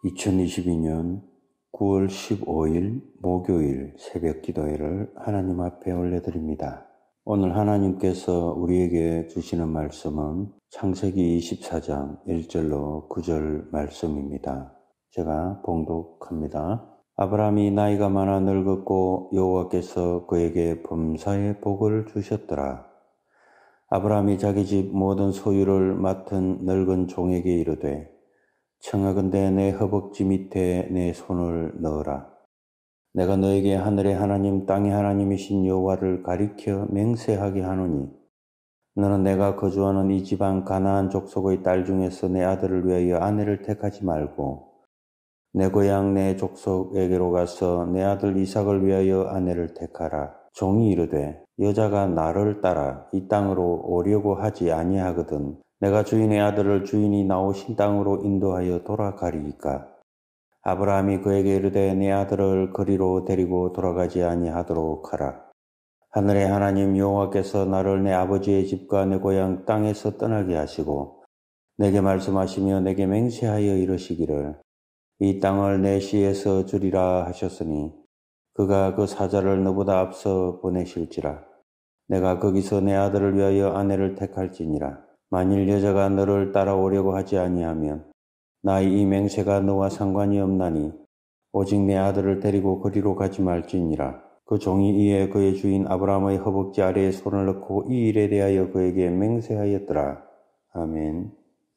2022년 9월 15일 목요일 새벽 기도회를 하나님 앞에 올려드립니다. 오늘 하나님께서 우리에게 주시는 말씀은 창세기 24장 1절로 9절 말씀입니다. 제가 봉독합니다. 아브라함이 나이가 많아 늙었고 여호와께서 그에게 범사의 복을 주셨더라. 아브라함이 자기 집 모든 소유를 맡은 늙은 종에게 이르되 청하건대 내 허벅지 밑에 내 손을 넣어라. 내가 너에게 하늘의 하나님 땅의 하나님이신 여호와를 가리켜 맹세하게 하노니 너는 내가 거주하는 이 지방 가나안 족속의 딸 중에서 내 아들을 위하여 아내를 택하지 말고 내 고향 내 족속에게로 가서 내 아들 이삭을 위하여 아내를 택하라. 종이 이르되 여자가 나를 따라 이 땅으로 오려고 하지 아니하거든 내가 주인의 아들을 주인이 나오신 땅으로 인도하여 돌아가리이까. 아브라함이 그에게 이르되 내 아들을 거리로 데리고 돌아가지 아니하도록 하라. 하늘의 하나님 여호와께서 나를 내 아버지의 집과 내 고향 땅에서 떠나게 하시고 내게 말씀하시며 내게 맹세하여 이르시기를 이 땅을 내 시에서 주리라 하셨으니 그가 그 사자를 너보다 앞서 보내실지라. 내가 거기서 내 아들을 위하여 아내를 택할지니라. 만일 여자가 너를 따라오려고 하지 아니하면 나의 이 맹세가 너와 상관이 없나니 오직 내 아들을 데리고 거리로 가지 말지니라. 그 종이 이에 그의 주인 아브라함의 허벅지 아래에 손을 넣고 이 일에 대하여 그에게 맹세하였더라. 아멘.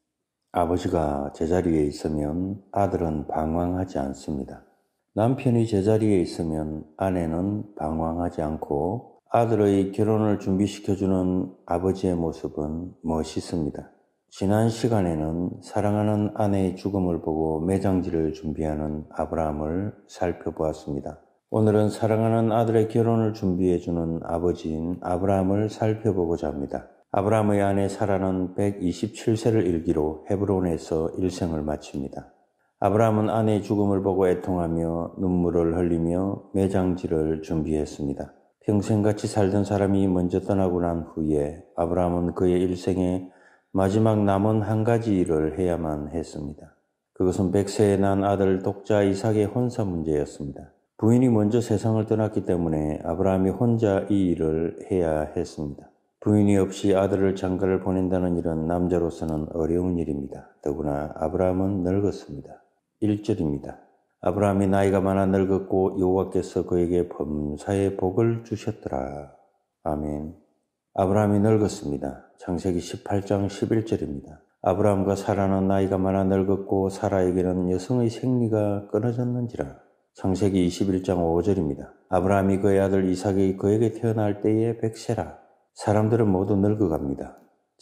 아버지가 제자리에 있으면 아들은 방황하지 않습니다. 남편이 제자리에 있으면 아내는 방황하지 않고 아들의 결혼을 준비시켜주는 아버지의 모습은 멋있습니다. 지난 시간에는 사랑하는 아내의 죽음을 보고 매장지를 준비하는 아브라함을 살펴보았습니다. 오늘은 사랑하는 아들의 결혼을 준비해주는 아버지인 아브라함을 살펴보고자 합니다. 아브라함의 아내 사라는 127세를 일기로 헤브론에서 일생을 마칩니다. 아브라함은 아내의 죽음을 보고 애통하며 눈물을 흘리며 매장지를 준비했습니다. 평생 같이 살던 사람이 먼저 떠나고 난 후에 아브라함은 그의 일생에 마지막 남은 한 가지 일을 해야만 했습니다. 그것은 100세에 난 아들 독자 이삭의 혼사 문제였습니다. 부인이 먼저 세상을 떠났기 때문에 아브라함이 혼자 이 일을 해야 했습니다. 부인이 없이 아들을 장가를 보낸다는 일은 남자로서는 어려운 일입니다. 더구나 아브라함은 늙었습니다. 1절입니다. 아브라함이 나이가 많아 늙었고 여호와께서 그에게 범사의 복을 주셨더라. 아멘. 아브라함이 늙었습니다. 창세기 18장 11절입니다. 아브라함과 사라는 나이가 많아 늙었고 사라에게는 여성의 생리가 끊어졌는지라. 창세기 21장 5절입니다. 아브라함이 그의 아들 이삭이 그에게 태어날 때에 100세라. 사람들은 모두 늙어갑니다.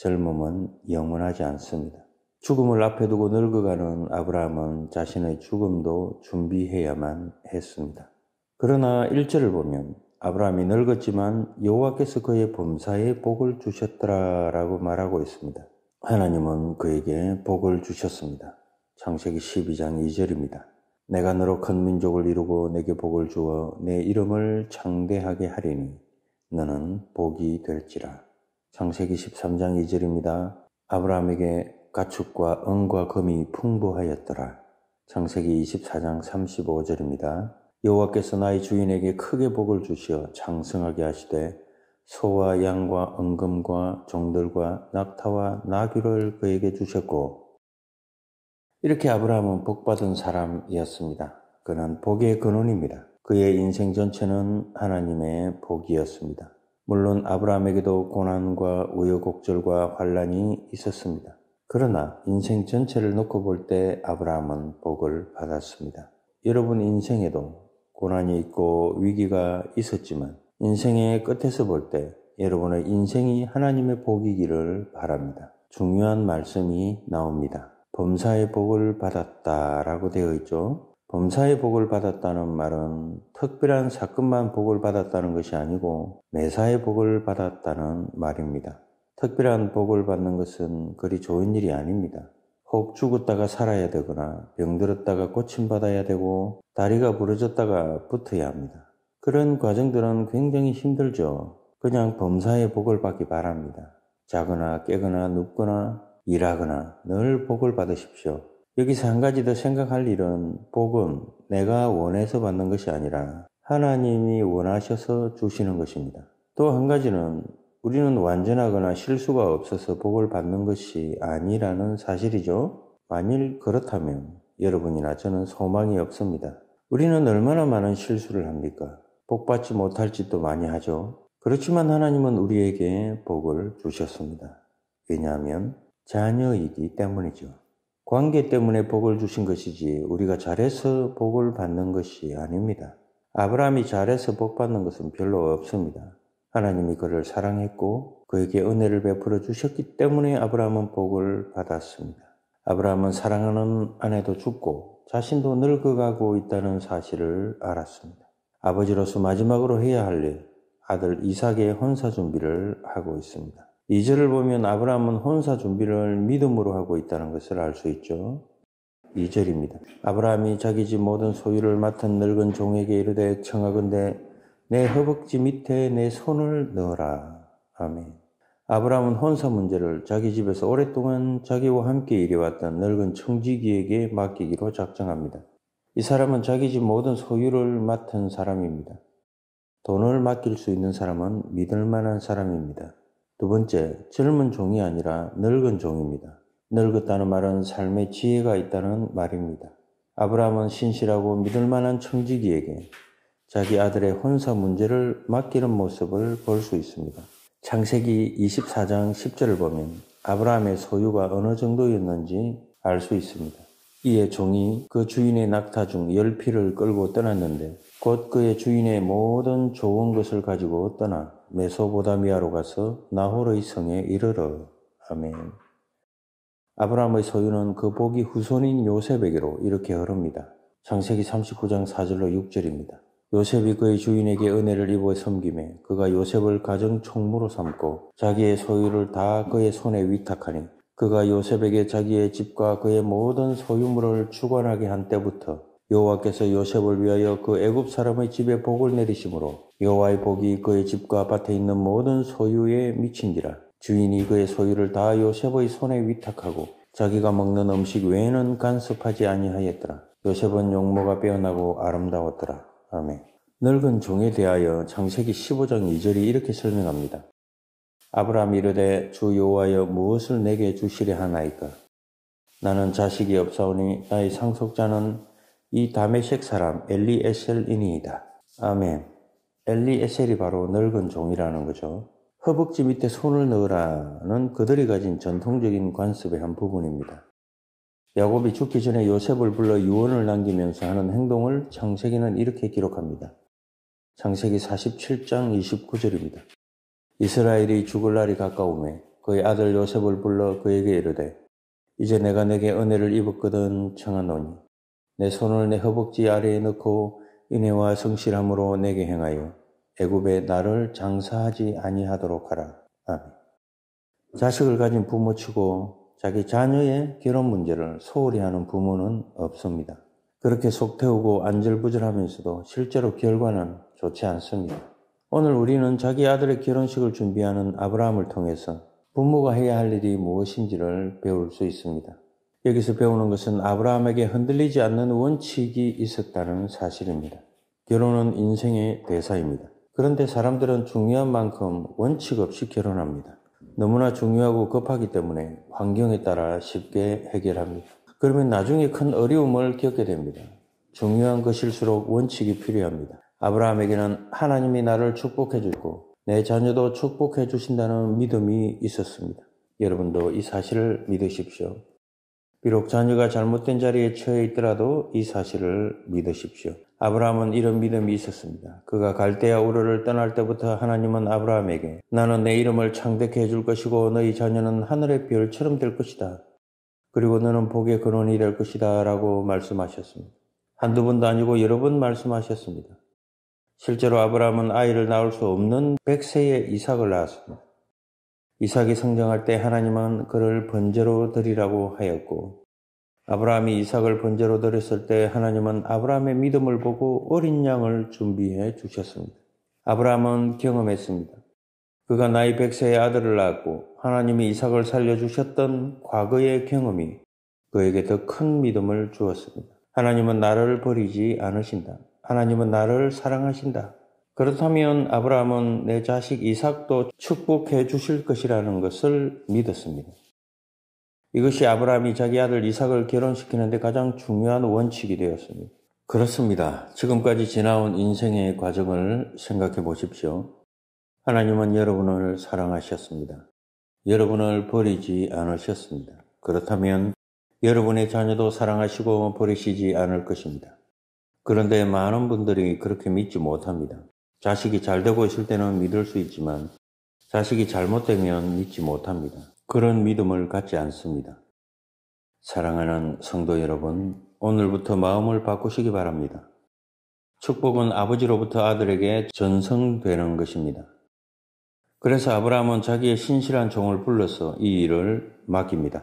젊음은 영원하지 않습니다. 죽음을 앞에 두고 늙어가는 아브라함은 자신의 죽음도 준비해야만 했습니다. 그러나 1절을 보면 아브라함이 늙었지만 여호와께서 그의 범사에 복을 주셨더라라고 말하고 있습니다. 하나님은 그에게 복을 주셨습니다. 창세기 12장 2절입니다. 내가 너로 큰 민족을 이루고 내게 복을 주어 내 이름을 창대하게 하리니 너는 복이 될지라. 창세기 13장 2절입니다. 아브라함에게 가축과 은과 금이 풍부하였더라. 창세기 24장 35절입니다. 여호와께서 나의 주인에게 크게 복을 주시어 장성하게 하시되 소와 양과 은금과 종들과 낙타와 나귀를 그에게 주셨고 이렇게 아브라함은 복받은 사람이었습니다. 그는 복의 근원입니다. 그의 인생 전체는 하나님의 복이었습니다. 물론 아브라함에게도 고난과 우여곡절과 환난이 있었습니다. 그러나 인생 전체를 놓고 볼 때 아브라함은 복을 받았습니다. 여러분 인생에도 고난이 있고 위기가 있었지만 인생의 끝에서 볼 때 여러분의 인생이 하나님의 복이기를 바랍니다. 중요한 말씀이 나옵니다. 범사의 복을 받았다라고 되어 있죠. 범사의 복을 받았다는 말은 특별한 사건만 복을 받았다는 것이 아니고 매사의 복을 받았다는 말입니다. 특별한 복을 받는 것은 그리 좋은 일이 아닙니다. 혹 죽었다가 살아야 되거나 병들었다가 고침받아야 되고 다리가 부러졌다가 붙어야 합니다. 그런 과정들은 굉장히 힘들죠. 그냥 범사의 복을 받기 바랍니다. 자거나 깨거나 눕거나 일하거나 늘 복을 받으십시오. 여기서 한 가지 더 생각할 일은 복은 내가 원해서 받는 것이 아니라 하나님이 원하셔서 주시는 것입니다. 또 한 가지는 우리는 완전하거나 실수가 없어서 복을 받는 것이 아니라는 사실이죠. 만일 그렇다면 여러분이나 저는 소망이 없습니다. 우리는 얼마나 많은 실수를 합니까? 복 받지 못할 짓도 많이 하죠. 그렇지만 하나님은 우리에게 복을 주셨습니다. 왜냐하면 자녀이기 때문이죠. 관계 때문에 복을 주신 것이지 우리가 잘해서 복을 받는 것이 아닙니다. 아브라함이 잘해서 복 받는 것은 별로 없습니다. 하나님이 그를 사랑했고 그에게 은혜를 베풀어 주셨기 때문에 아브라함은 복을 받았습니다. 아브라함은 사랑하는 아내도 죽고 자신도 늙어가고 있다는 사실을 알았습니다. 아버지로서 마지막으로 해야 할 일, 아들 이삭의 혼사 준비를 하고 있습니다. 2절을 보면 아브라함은 혼사 준비를 믿음으로 하고 있다는 것을 알 수 있죠. 2절입니다. 아브라함이 자기 집 모든 소유를 맡은 늙은 종에게 이르되 청하건대 내 허벅지 밑에 내 손을 넣어라. 아멘. 아브라함은 혼사 문제를 자기 집에서 오랫동안 자기와 함께 일해왔던 늙은 청지기에게 맡기기로 작정합니다. 이 사람은 자기 집 모든 소유를 맡은 사람입니다. 돈을 맡길 수 있는 사람은 믿을 만한 사람입니다. 두 번째, 젊은 종이 아니라 늙은 종입니다. 늙었다는 말은 삶의 지혜가 있다는 말입니다. 아브라함은 신실하고 믿을 만한 청지기에게 자기 아들의 혼사 문제를 맡기는 모습을 볼 수 있습니다. 창세기 24장 10절을 보면 아브라함의 소유가 어느 정도였는지 알 수 있습니다. 이에 종이 그 주인의 낙타 중 10피를 끌고 떠났는데 곧 그의 주인의 모든 좋은 것을 가지고 떠나 메소보다미아로 가서 나홀의 성에 이르러. 아멘. 아브라함의 소유는 그 복이 후손인 요셉에게로 이렇게 흐릅니다. 창세기 39장 4절로 6절입니다. 요셉이 그의 주인에게 은혜를 입어 섬김에 그가 요셉을 가정 총무로 삼고 자기의 소유를 다 그의 손에 위탁하니 그가 요셉에게 자기의 집과 그의 모든 소유물을 주관하게 한 때부터 여호와께서 요셉을 위하여 그 애굽 사람의 집에 복을 내리심으로 여호와의 복이 그의 집과 밭에 있는 모든 소유에 미친지라. 주인이 그의 소유를 다 요셉의 손에 위탁하고 자기가 먹는 음식 외에는 간섭하지 아니하였더라. 요셉은 용모가 빼어나고 아름다웠더라. 아멘. 늙은 종에 대하여 창세기 15장 2절이 이렇게 설명합니다. 아브라함이 이르되 주 여호와여 무엇을 내게 주시려 하나이까? 나는 자식이 없사오니 나의 상속자는 이 다메섹 사람 엘리에셀이니이다. 아멘. 엘리에셀이 바로 늙은 종이라는 거죠. 허벅지 밑에 손을 넣으라는 그들이 가진 전통적인 관습의 한 부분입니다. 야곱이 죽기 전에 요셉을 불러 유언을 남기면서 하는 행동을 창세기는 이렇게 기록합니다. 창세기 47장 29절입니다. 이스라엘이 죽을 날이 가까우매 그의 아들 요셉을 불러 그에게 이르되 이제 내가 내게 은혜를 입었거든 청하노니 내 손을 내 허벅지 아래에 넣고 인애와 성실함으로 내게 행하여 애굽에 나를 장사하지 아니하도록 하라. 아멘. 자식을 가진 부모치고 자기 자녀의 결혼 문제를 소홀히 하는 부모는 없습니다. 그렇게 속 태우고 안절부절하면서도 실제로 결과는 좋지 않습니다. 오늘 우리는 자기 아들의 결혼식을 준비하는 아브라함을 통해서 부모가 해야 할 일이 무엇인지를 배울 수 있습니다. 여기서 배우는 것은 아브라함에게 흔들리지 않는 원칙이 있었다는 사실입니다. 결혼은 인생의 대사입니다. 그런데 사람들은 중요한 만큼 원칙 없이 결혼합니다. 너무나 중요하고 급하기 때문에 환경에 따라 쉽게 해결합니다. 그러면 나중에 큰 어려움을 겪게 됩니다. 중요한 것일수록 원칙이 필요합니다. 아브라함에게는 하나님이 나를 축복해 주고 내 자녀도 축복해 주신다는 믿음이 있었습니다. 여러분도 이 사실을 믿으십시오. 비록 자녀가 잘못된 자리에 처해 있더라도 이 사실을 믿으십시오. 아브라함은 이런 믿음이 있었습니다. 그가 갈대아 우르를 떠날 때부터 하나님은 아브라함에게 나는 내 이름을 창대케 해줄 것이고 너희 자녀는 하늘의 별처럼 될 것이다. 그리고 너는 복의 근원이 될 것이다 라고 말씀하셨습니다. 한두 번도 아니고 여러 번 말씀하셨습니다. 실제로 아브라함은 아이를 낳을 수 없는 100세의 이삭을 낳았습니다. 이삭이 성장할 때 하나님은 그를 번제로 드리라고 하였고 아브라함이 이삭을 번제로 드렸을 때 하나님은 아브라함의 믿음을 보고 어린 양을 준비해 주셨습니다. 아브라함은 경험했습니다. 그가 나이 100세의 아들을 낳았고 하나님이 이삭을 살려주셨던 과거의 경험이 그에게 더 큰 믿음을 주었습니다. 하나님은 나를 버리지 않으신다. 하나님은 나를 사랑하신다. 그렇다면 아브라함은 내 자식 이삭도 축복해 주실 것이라는 것을 믿었습니다. 이것이 아브라함이 자기 아들 이삭을 결혼시키는데 가장 중요한 원칙이 되었습니다. 그렇습니다. 지금까지 지나온 인생의 과정을 생각해 보십시오. 하나님은 여러분을 사랑하셨습니다. 여러분을 버리지 않으셨습니다. 그렇다면 여러분의 자녀도 사랑하시고 버리시지 않을 것입니다. 그런데 많은 분들이 그렇게 믿지 못합니다. 자식이 잘 되고 있을 때는 믿을 수 있지만 자식이 잘못되면 믿지 못합니다. 그런 믿음을 갖지 않습니다. 사랑하는 성도 여러분, 오늘부터 마음을 바꾸시기 바랍니다. 축복은 아버지로부터 아들에게 전성되는 것입니다. 그래서 아브라함은 자기의 신실한 종을 불러서 이 일을 맡깁니다.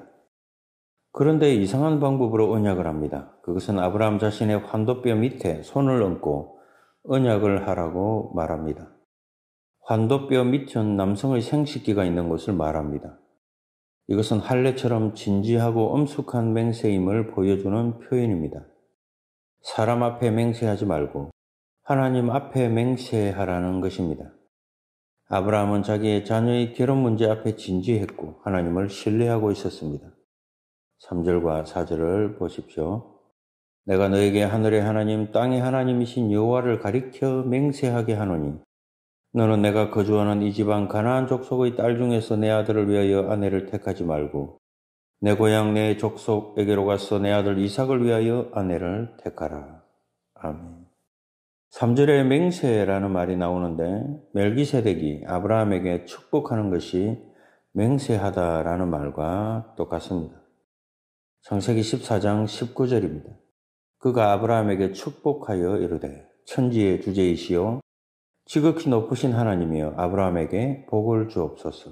그런데 이상한 방법으로 언약을 합니다. 그것은 아브라함 자신의 환도뼈 밑에 손을 얹고 언약을 하라고 말합니다. 환도뼈 밑은 남성의 생식기가 있는 것을 말합니다. 이것은 할례처럼 진지하고 엄숙한 맹세임을 보여주는 표현입니다. 사람 앞에 맹세하지 말고 하나님 앞에 맹세하라는 것입니다. 아브라함은 자기의 자녀의 결혼 문제 앞에 진지했고 하나님을 신뢰하고 있었습니다. 3절과 4절을 보십시오. 내가 너에게 하늘의 하나님 땅의 하나님이신 여호와를 가리켜 맹세하게 하노니 너는 내가 거주하는 이 지방 가나안 족속의 딸 중에서 내 아들을 위하여 아내를 택하지 말고 내 고향 내 족속에게로 가서 내 아들 이삭을 위하여 아내를 택하라. 아멘. 3절에 맹세라는 말이 나오는데 멜기세덱이 아브라함에게 축복하는 것이 맹세하다라는 말과 똑같습니다. 창세기 14장 19절입니다. 그가 아브라함에게 축복하여 이르되 천지의 주제이시오 지극히 높으신 하나님이여 아브라함에게 복을 주옵소서.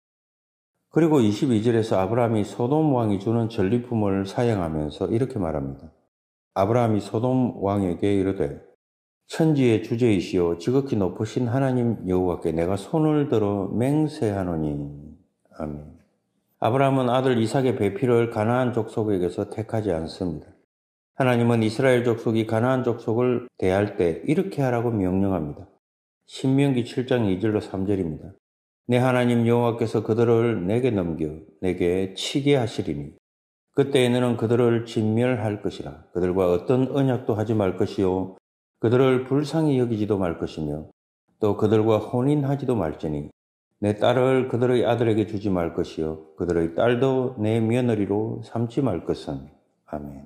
그리고 22절에서 아브라함이 소돔 왕이 주는 전리품을 사양하면서 이렇게 말합니다. 아브라함이 소돔 왕에게 이르되 천지의 주제이시오 지극히 높으신 하나님 여호와께 내가 손을 들어 맹세하노니. 아멘. 아브라함은 아들 이삭의 배필을 가나안 족속에게서 택하지 않습니다. 하나님은 이스라엘 족속이 가나안 족속을 대할 때 이렇게 하라고 명령합니다. 신명기 7장 2절로 3절입니다. 내 하나님 여호와께서 그들을 내게 넘겨 내게 치게 하시리니 그때에 너는 그들을 진멸할 것이라. 그들과 어떤 언약도 하지 말 것이요 그들을 불쌍히 여기지도 말 것이며 또 그들과 혼인하지도 말지니 내 딸을 그들의 아들에게 주지 말 것이요 그들의 딸도 내 며느리로 삼지 말 것은. 아멘.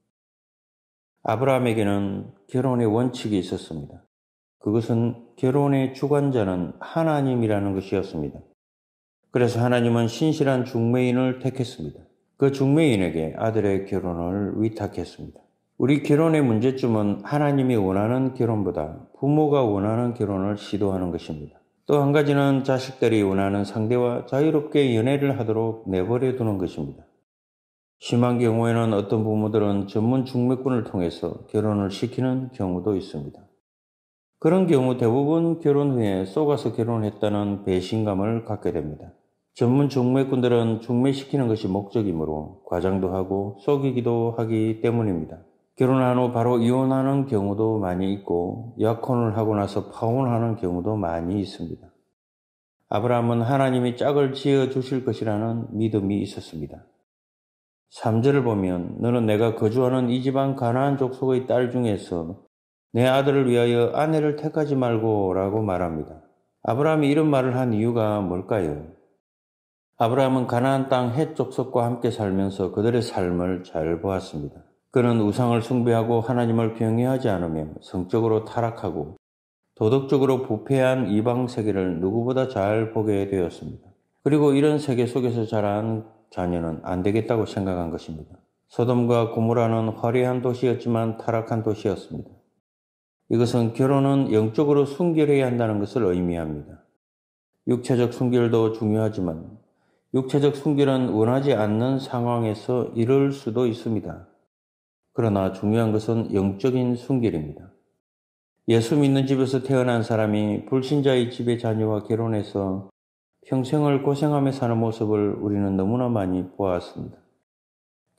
아브라함에게는 결혼의 원칙이 있었습니다. 그것은 결혼의 주관자는 하나님이라는 것이었습니다. 그래서 하나님은 신실한 중매인을 택했습니다. 그 중매인에게 아들의 결혼을 위탁했습니다. 우리 결혼의 문제점은 하나님이 원하는 결혼보다 부모가 원하는 결혼을 시도하는 것입니다. 또 한 가지는 자식들이 원하는 상대와 자유롭게 연애를 하도록 내버려 두는 것입니다. 심한 경우에는 어떤 부모들은 전문 중매꾼을 통해서 결혼을 시키는 경우도 있습니다. 그런 경우 대부분 결혼 후에 속아서 결혼했다는 배신감을 갖게 됩니다. 전문 중매꾼들은 중매시키는 것이 목적이므로 과장도 하고 속이기도 하기 때문입니다. 결혼한 후 바로 이혼하는 경우도 많이 있고 약혼을 하고 나서 파혼하는 경우도 많이 있습니다. 아브라함은 하나님이 짝을 지어 주실 것이라는 믿음이 있었습니다. 3절을 보면 너는 내가 거주하는 이 지방 가나안 족속의 딸 중에서 내 아들을 위하여 아내를 택하지 말고 라고 말합니다. 아브라함이 이런 말을 한 이유가 뭘까요? 아브라함은 가나안 땅 헷 족속과 함께 살면서 그들의 삶을 잘 보았습니다. 그는 우상을 숭배하고 하나님을 경외하지 않으며 성적으로 타락하고 도덕적으로 부패한 이방 세계를 누구보다 잘 보게 되었습니다. 그리고 이런 세계 속에서 자란 자녀는 안 되겠다고 생각한 것입니다. 소돔과 고모라는 화려한 도시였지만 타락한 도시였습니다. 이것은 결혼은 영적으로 순결해야 한다는 것을 의미합니다. 육체적 순결도 중요하지만 육체적 순결은 원하지 않는 상황에서 이룰 수도 있습니다. 그러나 중요한 것은 영적인 순결입니다. 예수 믿는 집에서 태어난 사람이 불신자의 집의 자녀와 결혼해서 평생을 고생하며 사는 모습을 우리는 너무나 많이 보았습니다.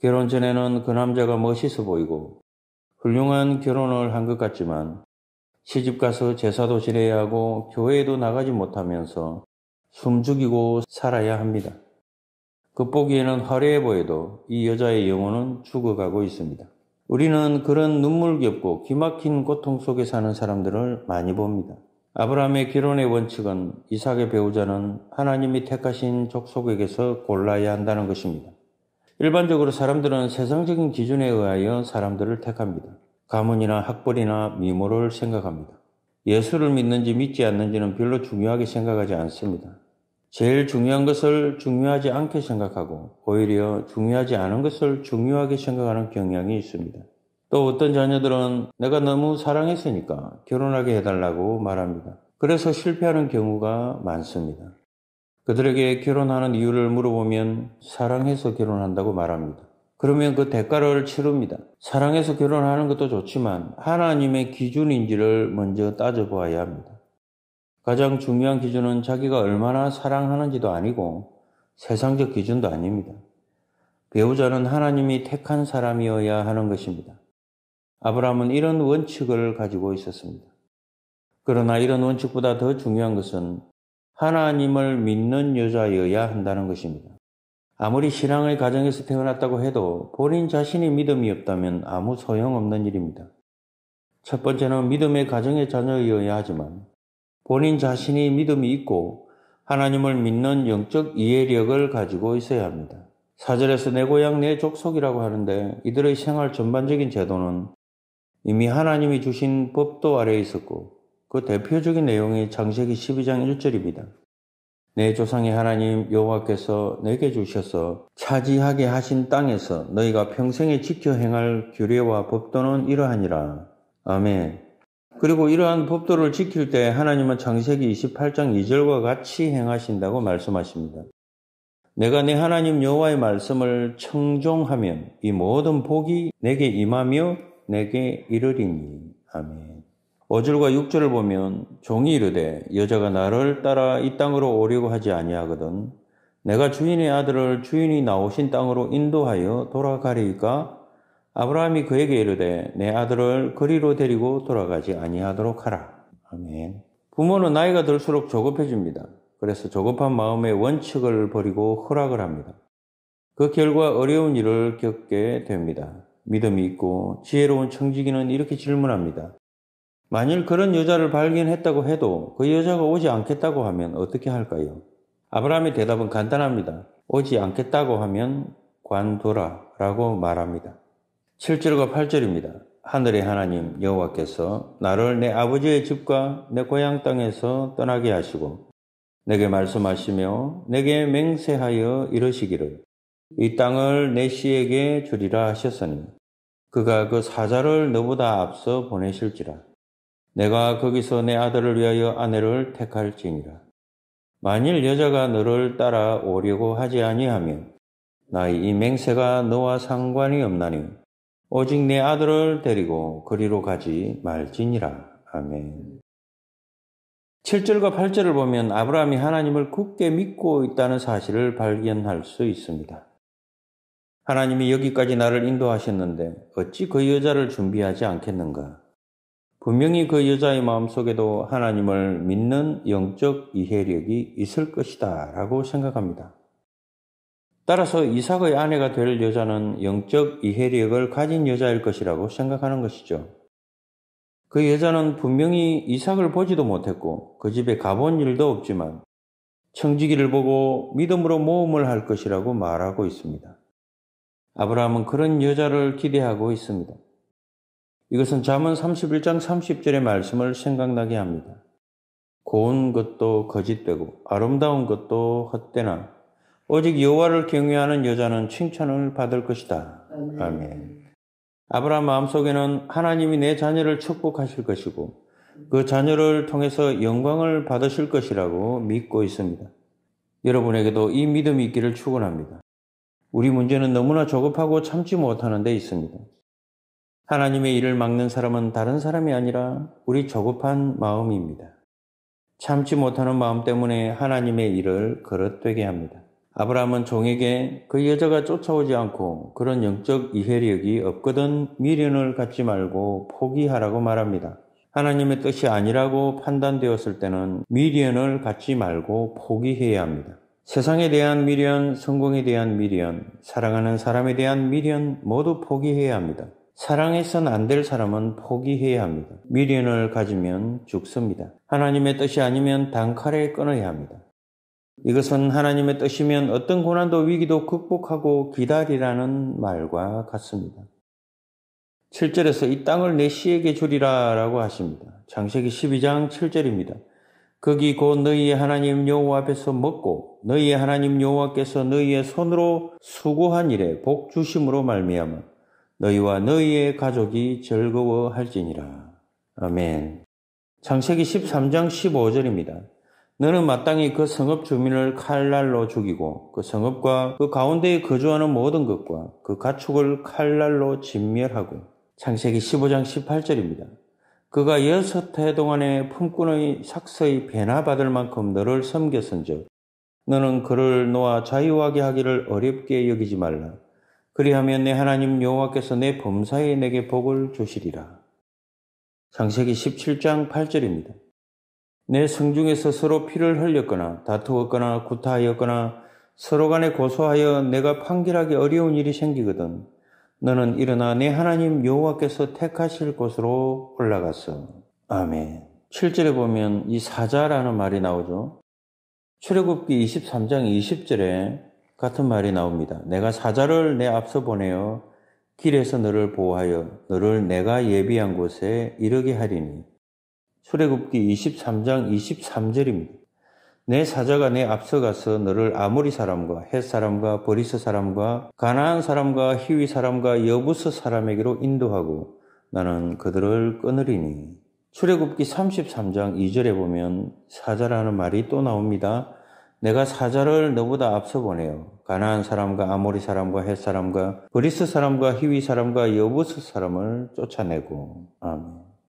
결혼 전에는 그 남자가 멋있어 보이고 훌륭한 결혼을 한 것 같지만 시집가서 제사도 지내야 하고 교회에도 나가지 못하면서 숨죽이고 살아야 합니다. 겉보기에는 화려해 보여도 이 여자의 영혼은 죽어가고 있습니다. 우리는 그런 눈물겹고 기막힌 고통 속에 사는 사람들을 많이 봅니다. 아브라함의 결혼의 원칙은 이삭의 배우자는 하나님이 택하신 족속에게서 골라야 한다는 것입니다. 일반적으로 사람들은 세상적인 기준에 의하여 사람들을 택합니다. 가문이나 학벌이나 미모를 생각합니다. 예수를 믿는지 믿지 않는지는 별로 중요하게 생각하지 않습니다. 제일 중요한 것을 중요하지 않게 생각하고 오히려 중요하지 않은 것을 중요하게 생각하는 경향이 있습니다. 또 어떤 자녀들은 내가 너무 사랑했으니까 결혼하게 해달라고 말합니다. 그래서 실패하는 경우가 많습니다. 그들에게 결혼하는 이유를 물어보면 사랑해서 결혼한다고 말합니다. 그러면 그 대가를 치릅니다. 사랑해서 결혼하는 것도 좋지만 하나님의 기준인지를 먼저 따져보아야 합니다. 가장 중요한 기준은 자기가 얼마나 사랑하는지도 아니고 세상적 기준도 아닙니다. 배우자는 하나님이 택한 사람이어야 하는 것입니다. 아브라함은 이런 원칙을 가지고 있었습니다. 그러나 이런 원칙보다 더 중요한 것은 하나님을 믿는 여자여야 한다는 것입니다. 아무리 신앙의 가정에서 태어났다고 해도 본인 자신이 믿음이 없다면 아무 소용없는 일입니다. 첫 번째는 믿음의 가정의 자녀여야 하지만 본인 자신이 믿음이 있고 하나님을 믿는 영적 이해력을 가지고 있어야 합니다. 4절에서 내 고향 내 족속이라고 하는데 이들의 생활 전반적인 제도는 이미 하나님이 주신 법도 아래에 있었고 그 대표적인 내용이 창세기 12장 1절입니다. 내 조상의 하나님 여호와께서 내게 주셔서 차지하게 하신 땅에서 너희가 평생에 지켜 행할 규례와 법도는 이러하니라. 아멘. 그리고 이러한 법도를 지킬 때 하나님은 창세기 28장 2절과 같이 행하신다고 말씀하십니다. 내가 내 하나님 여호와의 말씀을 청종하면 이 모든 복이 내게 임하며 내게 이르리니. 아멘. 5절과 6절을 보면 종이 이르되 여자가 나를 따라 이 땅으로 오려고 하지 아니하거든 내가 주인의 아들을 주인이 나오신 땅으로 인도하여 돌아가리이까 아브라함이 그에게 이르되 내 아들을 그리로 데리고 돌아가지 아니하도록 하라. 아멘. 부모는 나이가 들수록 조급해집니다. 그래서 조급한 마음의 원칙을 버리고 허락을 합니다. 그 결과 어려운 일을 겪게 됩니다. 믿음이 있고 지혜로운 청지기는 이렇게 질문합니다. 만일 그런 여자를 발견했다고 해도 그 여자가 오지 않겠다고 하면 어떻게 할까요? 아브라함의 대답은 간단합니다. 오지 않겠다고 하면 관두라 라고 말합니다. 7절과 8절입니다. 하늘의 하나님 여호와께서 나를 내 아버지의 집과 내 고향 땅에서 떠나게 하시고 내게 말씀하시며 내게 맹세하여 이르시기를 이 땅을 내 씨에게 주리라 하셨으니 그가 그 사자를 너보다 앞서 보내실지라. 내가 거기서 내 아들을 위하여 아내를 택할지니라. 만일 여자가 너를 따라 오려고 하지 아니하면 나의 이 맹세가 너와 상관이 없나니 오직 내 아들을 데리고 그리로 가지 말지니라. 아멘. 7절과 8절을 보면 아브라함이 하나님을 굳게 믿고 있다는 사실을 발견할 수 있습니다. 하나님이 여기까지 나를 인도하셨는데 어찌 그 여자를 준비하지 않겠는가? 분명히 그 여자의 마음속에도 하나님을 믿는 영적 이해력이 있을 것이다 라고 생각합니다. 따라서 이삭의 아내가 될 여자는 영적 이해력을 가진 여자일 것이라고 생각하는 것이죠. 그 여자는 분명히 이삭을 보지도 못했고 그 집에 가본 일도 없지만 청지기를 보고 믿음으로 모험을 할 것이라고 말하고 있습니다. 아브라함은 그런 여자를 기대하고 있습니다. 이것은 잠언 31장 30절의 말씀을 생각나게 합니다. 고운 것도 거짓되고 아름다운 것도 헛되나 오직 여호와를 경외하는 여자는 칭찬을 받을 것이다. 아멘. 아브라함 마음속에는 하나님이 내 자녀를 축복하실 것이고 그 자녀를 통해서 영광을 받으실 것이라고 믿고 있습니다. 여러분에게도 이 믿음이 있기를 축원합니다. 우리 문제는 너무나 조급하고 참지 못하는 데 있습니다. 하나님의 일을 막는 사람은 다른 사람이 아니라 우리 조급한 마음입니다. 참지 못하는 마음 때문에 하나님의 일을 거럿되게 합니다. 아브라함은 종에게 그 여자가 쫓아오지 않고 그런 영적 이해력이 없거든 미련을 갖지 말고 포기하라고 말합니다. 하나님의 뜻이 아니라고 판단되었을 때는 미련을 갖지 말고 포기해야 합니다. 세상에 대한 미련, 성공에 대한 미련, 사랑하는 사람에 대한 미련 모두 포기해야 합니다. 사랑해서는 안 될 사람은 포기해야 합니다. 미련을 가지면 죽습니다. 하나님의 뜻이 아니면 단칼에 끊어야 합니다. 이것은 하나님의 뜻이면 어떤 고난도 위기도 극복하고 기다리라는 말과 같습니다. 7절에서 이 땅을 내 씨에게 주리라 라고 하십니다. 창세기 12장 7절입니다. 거기 곧 너희의 하나님 여호와 앞에서 먹고 너희의 하나님 여호와께서 너희의 손으로 수고한 일에 복 주심으로 말미암아 너희와 너희의 가족이 즐거워할지니라. 아멘. 창세기 13장 15절입니다. 너는 마땅히 그 성읍 주민을 칼날로 죽이고 그 성읍과 그 가운데에 거주하는 모든 것과 그 가축을 칼날로 진멸하고. 창세기 15장 18절입니다. 그가 6해 동안에 품꾼의 삭서의 배나 받을 만큼 너를 섬겼은즉 너는 그를 놓아 자유하게 하기를 어렵게 여기지 말라. 그리하면 내 하나님 여호와께서 내 범사에 내게 복을 주시리라. 창세기 17장 8절입니다. 내 성중에서 서로 피를 흘렸거나 다투었거나 구타하였거나 서로 간에 고소하여 내가 판결하기 어려운 일이 생기거든 너는 일어나 내 하나님 여호와께서 택하실 곳으로 올라갔어. 아멘. 7절에 보면 이 사자라는 말이 나오죠. 출애굽기 23장 20절에 같은 말이 나옵니다. 내가 사자를 내 앞서 보내어 길에서 너를 보호하여 너를 내가 예비한 곳에 이르게 하리니. 출애굽기 23장 23절입니다. 내 사자가 내 앞서 가서 너를 아모리 사람과 헷 사람과 버리스 사람과 가나안 사람과 히위 사람과 여부스 사람에게로 인도하고 나는 그들을 끊으리니. 출애굽기 33장 2절에 보면 사자라는 말이 또 나옵니다. 내가 사자를 너보다 앞서 보내어 가나안 사람과 아모리 사람과 헷 사람과 버리스 사람과 히위 사람과 여부스 사람을 쫓아내고. 아멘.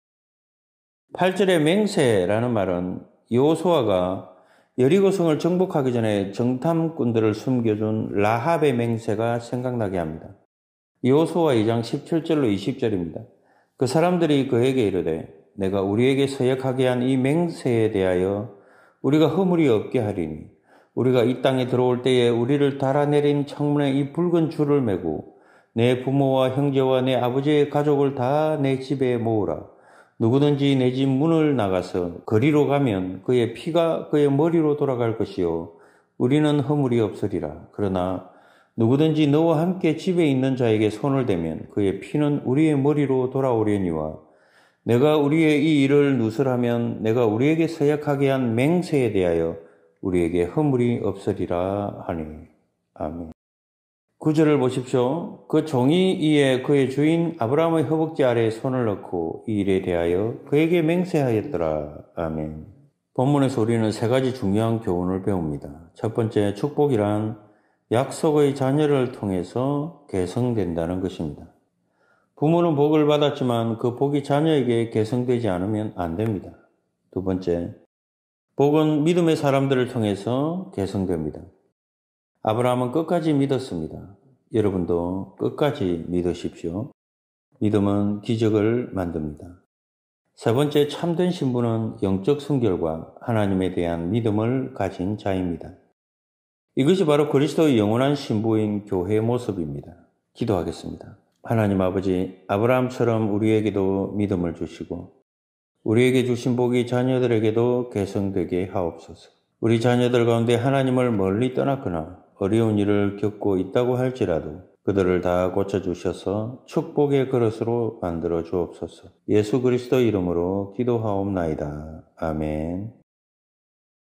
8절의 맹세라는 말은 여호수아가 여리고성을 정복하기 전에 정탐꾼들을 숨겨준 라합의 맹세가 생각나게 합니다. 여호수아 2장 17절로 20절입니다. 그 사람들이 그에게 이르되 내가 우리에게 서약하게 한 이 맹세에 대하여 우리가 허물이 없게 하리니 우리가 이 땅에 들어올 때에 우리를 달아내린 창문에 이 붉은 줄을 매고 내 부모와 형제와 내 아버지의 가족을 다 내 집에 모으라. 누구든지 내 집 문을 나가서 거리로 가면 그의 피가 그의 머리로 돌아갈 것이요 우리는 허물이 없으리라. 그러나 누구든지 너와 함께 집에 있는 자에게 손을 대면 그의 피는 우리의 머리로 돌아오려니와 내가 우리의 이 일을 누설하면 내가 우리에게 서약하게 한 맹세에 대하여 우리에게 허물이 없으리라 하니. 아멘. 9절을 보십시오. 그 종이 이에 그의 주인 아브라함의 허벅지 아래에 손을 넣고 이 일에 대하여 그에게 맹세하였더라. 아멘. 본문에서 우리는 세 가지 중요한 교훈을 배웁니다. 첫 번째, 축복이란 약속의 자녀를 통해서 계승된다는 것입니다. 부모는 복을 받았지만 그 복이 자녀에게 계승되지 않으면 안 됩니다. 두 번째, 복은 믿음의 사람들을 통해서 계승됩니다. 아브라함은 끝까지 믿었습니다. 여러분도 끝까지 믿으십시오. 믿음은 기적을 만듭니다. 세 번째, 참된 신부는 영적 순결과 하나님에 대한 믿음을 가진 자입니다. 이것이 바로 그리스도의 영원한 신부인 교회의 모습입니다. 기도하겠습니다. 하나님 아버지, 아브라함처럼 우리에게도 믿음을 주시고 우리에게 주신 복이 자녀들에게도 계승되게 하옵소서. 우리 자녀들 가운데 하나님을 멀리 떠났거나 어려운 일을 겪고 있다고 할지라도 그들을 다 고쳐주셔서 축복의 그릇으로 만들어 주옵소서. 예수 그리스도 이름으로 기도하옵나이다. 아멘.